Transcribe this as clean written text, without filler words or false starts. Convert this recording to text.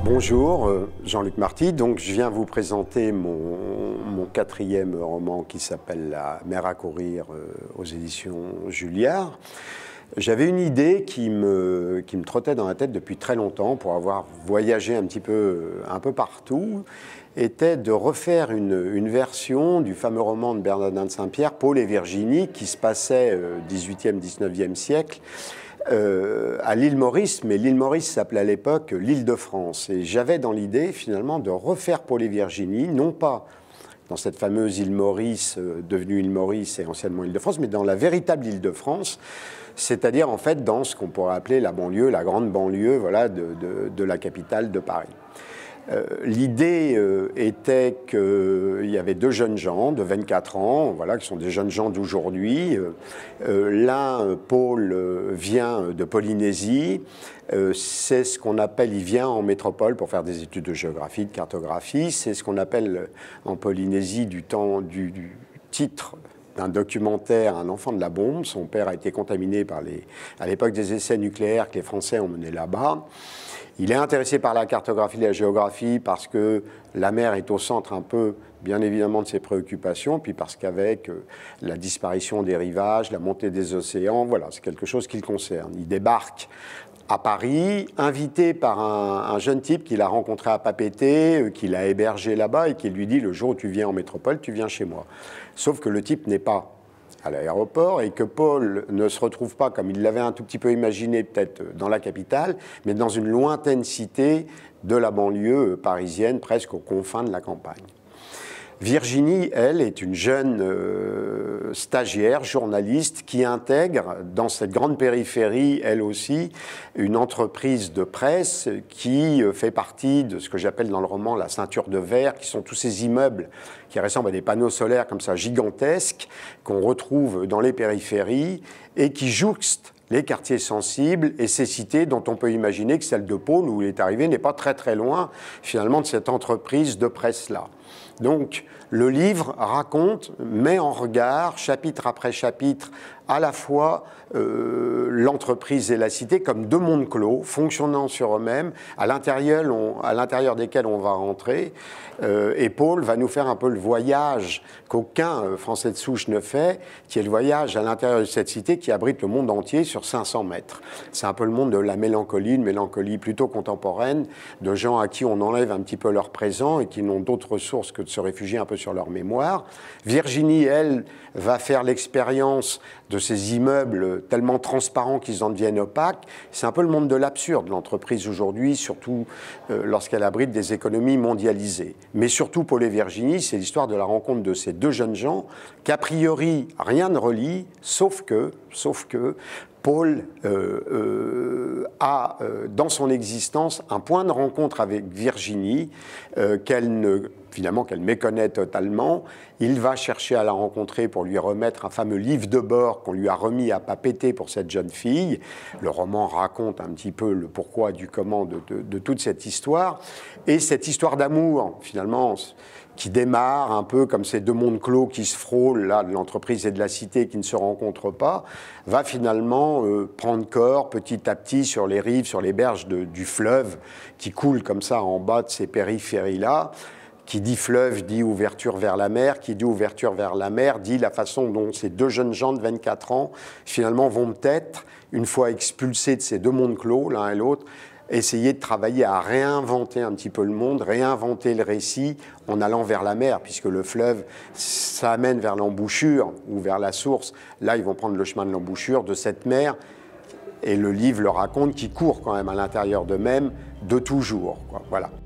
Bonjour, Jean-Luc Marty. Donc, je viens vous présenter mon quatrième roman qui s'appelle La mer à courir aux éditions Julliard. J'avais une idée qui me trottait dans la tête depuis très longtemps, pour avoir voyagé un peu partout, était de refaire une version du fameux roman de Bernardin de Saint-Pierre, Paul et Virginie, qui se passait au XVIIIe, XIXe siècle, à l'île Maurice, mais l'île Maurice s'appelait à l'époque l'île de France. Et j'avais dans l'idée, finalement, de refaire Paul et Virginie, non pas dans cette fameuse île Maurice, devenue île Maurice et anciennement île de France, mais dans la véritable île de France, c'est-à-dire en fait dans ce qu'on pourrait appeler la banlieue, la grande banlieue, voilà, de la capitale de Paris. L'idée était qu'il y avait deux jeunes gens de 24 ans, voilà, qui sont des jeunes gens d'aujourd'hui. L'un, Paul, vient de Polynésie. C'est ce qu'on appelle, il vient en métropole pour faire des études de géographie, de cartographie. C'est ce qu'on appelle en Polynésie du titre d'un documentaire, Un enfant de la bombe. Son père a été contaminé à l'époque des essais nucléaires que les Français ont menés là-bas. Il est intéressé par la cartographie et la géographie parce que la mer est au centre un peu, bien évidemment, de ses préoccupations, puis parce qu'avec la disparition des rivages, la montée des océans, voilà, c'est quelque chose qui le concerne. Il débarque à Paris, invité par un jeune type qu'il a rencontré à Papeete, qu'il a hébergé là-bas et qui lui dit « Le jour où tu viens en métropole, tu viens chez moi ». Sauf que le type n'est pas à l'aéroport et que Paul ne se retrouve pas, comme il l'avait un tout petit peu imaginé, peut-être dans la capitale, mais dans une lointaine cité de la banlieue parisienne, presque aux confins de la campagne. Virginie, elle, est une jeune stagiaire, journaliste, qui intègre dans cette grande périphérie, elle aussi, une entreprise de presse qui fait partie de ce que j'appelle dans le roman la ceinture de verre, qui sont tous ces immeubles qui ressemblent à des panneaux solaires comme ça gigantesques, qu'on retrouve dans les périphéries et qui jouxtent les quartiers sensibles et ces cités dont on peut imaginer que celle de Paul, où il est arrivé, n'est pas très très loin finalement de cette entreprise de presse-là. Donc le livre raconte, met en regard, chapitre après chapitre, à la fois l'entreprise et la cité comme deux mondes clos, fonctionnant sur eux-mêmes, à l'intérieur desquels on va rentrer. Et Paul va nous faire un peu le voyage qu'aucun Français de souche ne fait, qui est le voyage à l'intérieur de cette cité qui abrite le monde entier sur 500 mètres. C'est un peu le monde de la mélancolie, une mélancolie plutôt contemporaine, de gens à qui on enlève un petit peu leur présent et qui n'ont d'autre ressource que de se réfugier un peu sur leur mémoire. Virginie, elle, va faire l'expérience de ces immeubles tellement transparents qu'ils en deviennent opaques. C'est un peu le monde de l'absurde, l'entreprise aujourd'hui, surtout lorsqu'elle abrite des économies mondialisées. Mais surtout, Paul et Virginie, c'est l'histoire de la rencontre de ces deux jeunes gens qu'a priori rien ne relie, sauf que Paul a dans son existence un point de rencontre avec Virginie finalement qu'elle méconnaît totalement. Il va chercher à la rencontrer pour lui remettre un fameux livre de bord qu'on lui a remis à Papeete pour cette jeune fille. Le roman raconte un petit peu le pourquoi du comment de toute cette histoire. Et cette histoire d'amour, finalement, qui démarre un peu comme ces deux mondes clos qui se frôlent, là, de l'entreprise et de la cité qui ne se rencontrent pas, va finalement prendre corps petit à petit sur les rives, sur les berges du fleuve qui coule comme ça en bas de ces périphéries-là. Qui dit fleuve dit ouverture vers la mer, qui dit ouverture vers la mer dit la façon dont ces deux jeunes gens de 24 ans finalement vont peut-être, une fois expulsés de ces deux mondes clos, l'un et l'autre, essayer de travailler à réinventer un petit peu le monde, réinventer le récit en allant vers la mer, puisque le fleuve, ça amène vers l'embouchure ou vers la source. Là, ils vont prendre le chemin de l'embouchure de cette mer, et le livre le raconte, qui court quand même à l'intérieur d'eux-mêmes de toujours, quoi. Voilà.